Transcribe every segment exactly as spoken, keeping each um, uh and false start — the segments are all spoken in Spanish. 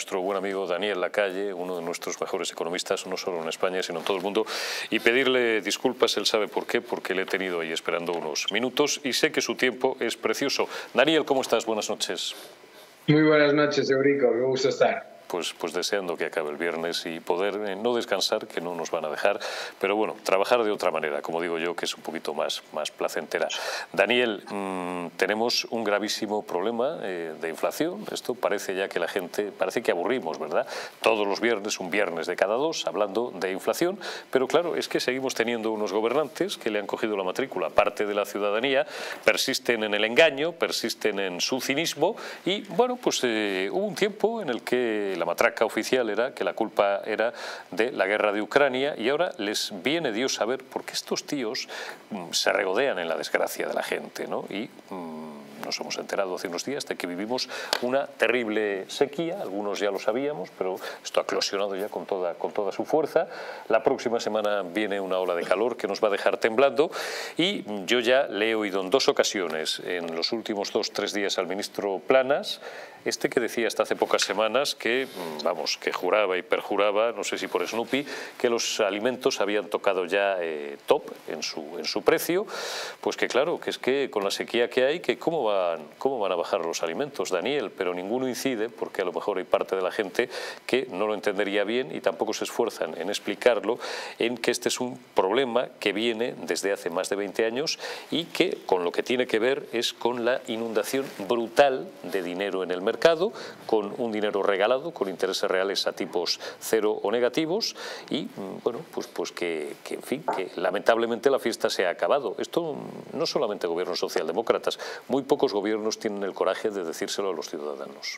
nuestro buen amigo Daniel Lacalle, uno de nuestros mejores economistas, no solo en España, sino en todo el mundo, y pedirle disculpas. Él sabe por qué, porque le he tenido ahí esperando unos minutos y sé que su tiempo es precioso. Daniel, ¿cómo estás? Buenas noches. Muy buenas noches, Eurico, qué gusto estar. Pues, pues deseando que acabe el viernes y poder eh, no descansar, que no nos van a dejar, pero bueno, trabajar de otra manera, como digo yo, que es un poquito más, más placentera. Daniel, mmm, tenemos un gravísimo problema eh, de inflación. Esto parece ya que la gente, parece que aburrimos, ¿verdad? Todos los viernes, un viernes de cada dos, hablando de inflación, pero claro, es que seguimos teniendo unos gobernantes que le han cogido la matrícula. Parte de la ciudadanía persisten en el engaño, persisten en su cinismo y, bueno, pues eh, hubo un tiempo en el que la matraca oficial era que la culpa era de la guerra de Ucrania y ahora les viene Dios a ver por qué estos tíos mmm, se regodean en la desgracia de la gente, ¿no? Y mmm, nos hemos enterado hace unos días de que vivimos una terrible sequía, algunos ya lo sabíamos, pero esto ha eclosionado ya con toda, con toda su fuerza. La próxima semana viene una ola de calor que nos va a dejar temblando y yo ya le he oído en dos ocasiones, en los últimos dos, tres días, al ministro Planas, este que decía hasta hace pocas semanas que, vamos, que juraba y perjuraba, no sé si por Snoopy, que los alimentos habían tocado ya eh, top en su, en su precio, pues que claro, que es que con la sequía que hay, que cómo van, cómo van a bajar los alimentos, Daniel, pero ninguno incide, porque a lo mejor hay parte de la gente que no lo entendería bien y tampoco se esfuerzan en explicarlo, en que este es un problema que viene desde hace más de veinte años y que con lo que tiene que ver es con la inundación brutal de dinero en el mercado, mercado, con un dinero regalado, con intereses reales a tipos cero o negativos y, bueno, pues, pues que, que, en fin, que lamentablemente la fiesta se ha acabado. Esto no solamente gobiernos socialdemócratas, muy pocos gobiernos tienen el coraje de decírselo a los ciudadanos.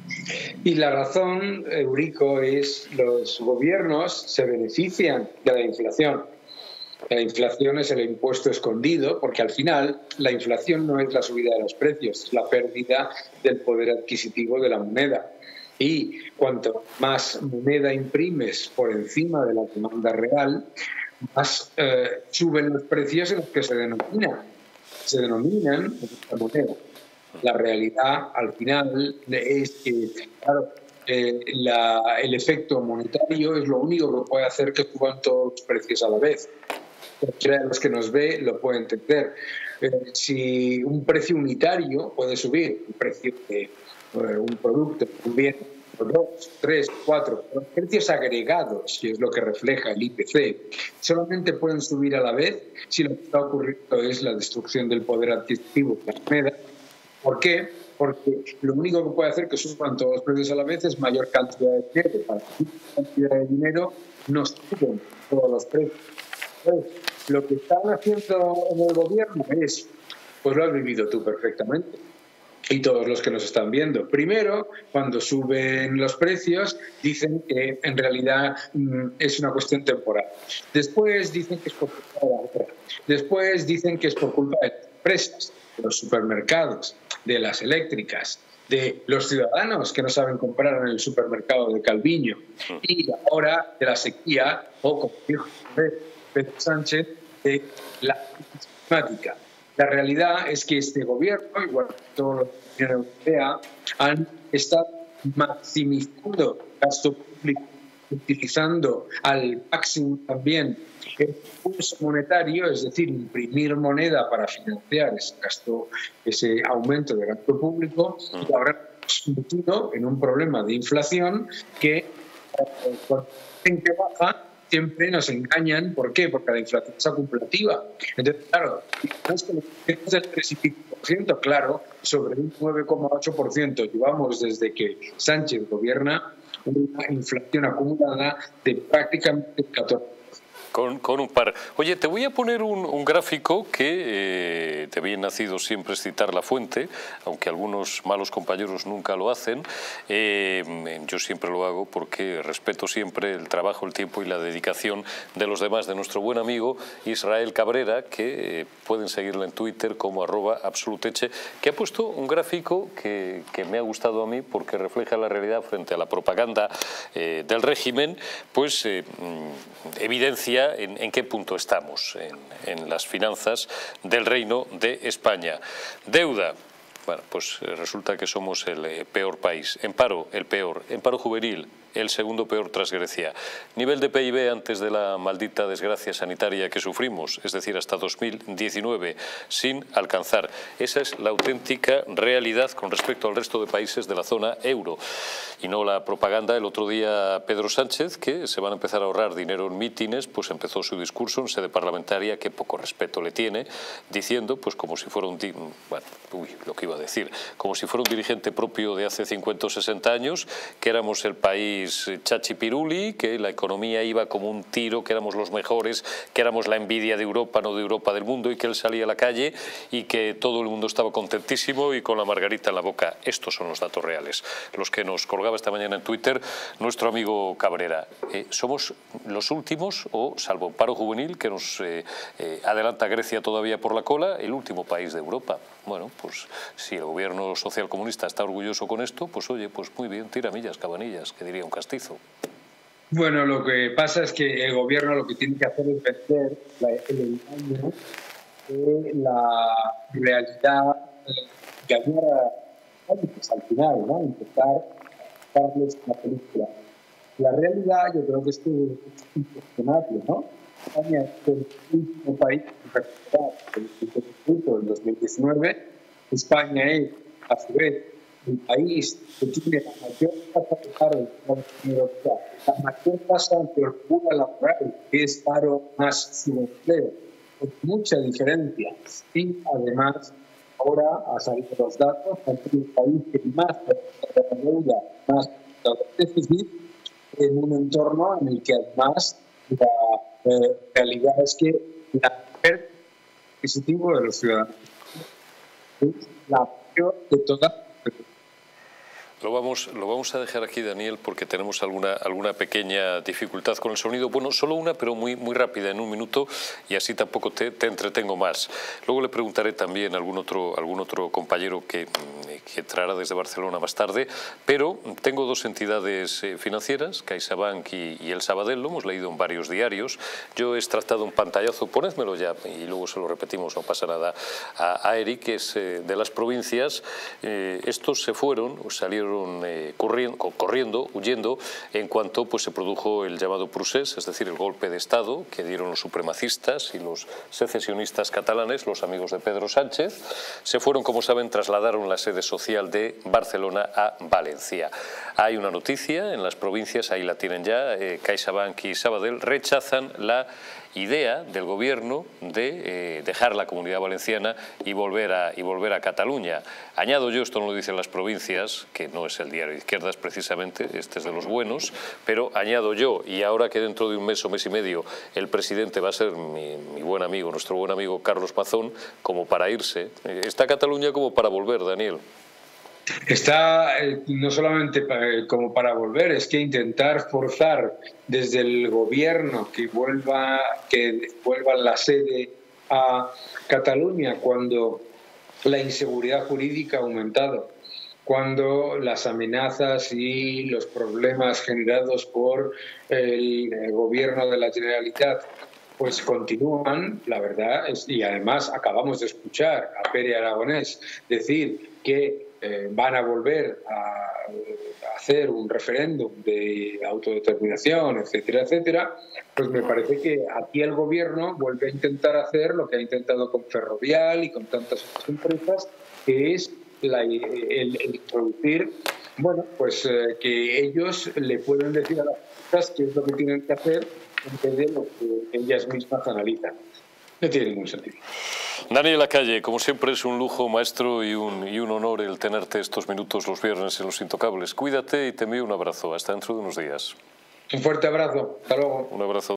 Y la razón, Eurico, es que los gobiernos se benefician de la inflación. La inflación es el impuesto escondido, porque al final la inflación no es la subida de los precios, es la pérdida del poder adquisitivo de la moneda. Y cuanto más moneda imprimes por encima de la demanda real, más eh, suben los precios en los que se denominan. Se denominan esta moneda. La realidad, al final, es que, claro, eh, la, el efecto monetario es lo único que puede hacer que suban todos los precios a la vez. Cualquiera de los que nos ve lo puede entender. Eh, si un precio unitario puede subir, un precio de eh, un producto, un bien, dos, tres, cuatro, los precios agregados, que es lo que refleja el I P C, solamente pueden subir a la vez si lo que está ocurriendo es la destrucción del poder adquisitivo de la moneda. ¿Por qué? Porque lo único que puede hacer que suban todos los precios a la vez es mayor cantidad de dinero. Para mayor cantidad de dinero no suben todos los precios. Pues, lo que están haciendo en el gobierno es, pues lo has vivido tú perfectamente y todos los que nos están viendo. Primero, cuando suben los precios, dicen que en realidad mmm, es una cuestión temporal. Después dicen que es por culpa de la otra. Después dicen que es por culpa de las empresas, de los supermercados, de las eléctricas, de los ciudadanos que no saben comprar en el supermercado de Calviño y ahora de la sequía, o como dijo Pedro Sánchez, de la crisis climática. La realidad es que este gobierno, igual que toda la Unión Europea, han estado maximizando el gasto público, utilizando al máximo también el impulso monetario, es decir, imprimir moneda para financiar ese gasto, ese aumento de gasto público, y ahora hemos metido en un problema de inflación que cuando la gente baja siempre nos engañan. ¿Por qué? Porque la inflación es acumulativa. Entonces, claro, no es que es del tres y pico por ciento, claro, sobre un nueve coma ocho por ciento llevamos desde que Sánchez gobierna una inflación acumulada de prácticamente catorce por ciento. Con, con un par. Oye, te voy a poner un, un gráfico que eh, te bien nacido siempre es citar la fuente, aunque algunos malos compañeros nunca lo hacen. Eh, yo siempre lo hago porque respeto siempre el trabajo, el tiempo y la dedicación de los demás, de nuestro buen amigo Israel Cabrera, que eh, pueden seguirle en Twitter como arroba absoluteche, que ha puesto un gráfico que, que me ha gustado a mí porque refleja la realidad frente a la propaganda eh, del régimen, pues eh, evidencia En, en qué punto estamos en, en las finanzas del Reino de España. Deuda, Bueno, pues resulta que somos el peor país. En paro, el peor. En paro juvenil, el segundo peor tras Grecia. Nivel de P I B antes de la maldita desgracia sanitaria que sufrimos, es decir, hasta dos mil diecinueve, sin alcanzar. Esa es la auténtica realidad con respecto al resto de países de la zona euro. Y no la propaganda. El otro día Pedro Sánchez, que se van a empezar a ahorrar dinero en mítines, pues empezó su discurso en sede parlamentaria, que poco respeto le tiene, diciendo, pues como si fuera un... Bueno, uy, lo que iba a decir, como si fuera un dirigente propio de hace cincuenta o sesenta años, que éramos el país chachipiruli, que la economía iba como un tiro, que éramos los mejores, que éramos la envidia de Europa, no de Europa, del mundo, y que él salía a la calle y que todo el mundo estaba contentísimo y con la margarita en la boca. Estos son los datos reales, los que nos colgaba esta mañana en Twitter nuestro amigo Cabrera. Eh, somos los últimos, o salvo paro juvenil, que nos eh, eh, adelanta Grecia todavía por la cola, el último país de Europa. Bueno, pues si el gobierno socialcomunista está orgulloso con esto, pues oye, pues muy bien, tira millas, cabanillas, que diría un castizo. Bueno, lo que pasa es que el gobierno lo que tiene que hacer es vender la, el engaño de la realidad, engañar a pues, al final, ¿no? Intentar darles una película. La realidad yo creo que es que es impresionante, ¿no? España es el último país que recuperar el cinco por ciento en dos mil diecinueve. España es, a su vez, el país que tiene la mayor tasa de paro de la Unión Europea, la mayor tasa de holgura laboral, que es paro más subempleo, con mucha diferencia. Y además, ahora ha salido los datos, es el país que más deuda, más déficit, en un entorno en el que además la eh, realidad es que la pérdida adquisitivo de los ciudadanos es la peor de todas. Lo vamos, lo vamos a dejar aquí, Daniel, porque tenemos alguna, alguna pequeña dificultad con el sonido. Bueno, solo una, pero muy, muy rápida, en un minuto, y así tampoco te, te entretengo más. Luego le preguntaré también a algún otro, algún otro compañero que, que entrará desde Barcelona más tarde, pero tengo dos entidades financieras, CaixaBank y, y el Sabadell, lo hemos leído en varios diarios. Yo he extractado un pantallazo, ponédmelo ya, y luego se lo repetimos, no pasa nada, a, a Eric, que es eh, de las provincias. Eh, estos se fueron, salieron Eh, corriendo, corriendo, huyendo, en cuanto pues, se produjo el llamado procés, es decir, el golpe de Estado que dieron los supremacistas y los secesionistas catalanes, los amigos de Pedro Sánchez. Se fueron, como saben, trasladaron la sede social de Barcelona a Valencia. Hay una noticia en las provincias, ahí la tienen ya, eh, CaixaBank y Sabadell rechazan la idea del gobierno de eh, dejar la Comunidad Valenciana y volver, a, y volver a Cataluña. Añado yo, esto no lo dicen las provincias, que no es el diario de izquierdas precisamente, este es de los buenos, pero añado yo, y ahora que dentro de un mes o mes y medio el presidente va a ser mi, mi buen amigo, nuestro buen amigo Carlos Mazón, como para irse, está Cataluña como para volver, Daniel. Está eh, no solamente para, como para volver, es que intentar forzar desde el gobierno que vuelva, que vuelva la sede a Cataluña cuando la inseguridad jurídica ha aumentado, cuando las amenazas y los problemas generados por el, el gobierno de la Generalitat pues continúan, la verdad, es, y además acabamos de escuchar a Pere Aragonés decir que eh, van a volver a, a hacer un referéndum de autodeterminación, etcétera, etcétera, pues me parece que aquí el gobierno vuelve a intentar hacer lo que ha intentado con Ferrovial y con tantas otras empresas, que es la, el, el introducir, bueno, pues eh, que ellos le pueden decir a las empresas qué es lo que tienen que hacer en vez de lo que ellas mismas analizan. No tiene ningún sentido. Daniel Lacalle, como siempre es un lujo, maestro, y un, y un honor el tenerte estos minutos los viernes en Los Intocables. Cuídate y te envío un abrazo. Hasta dentro de unos días. Un fuerte abrazo. Hasta luego. Un abrazo.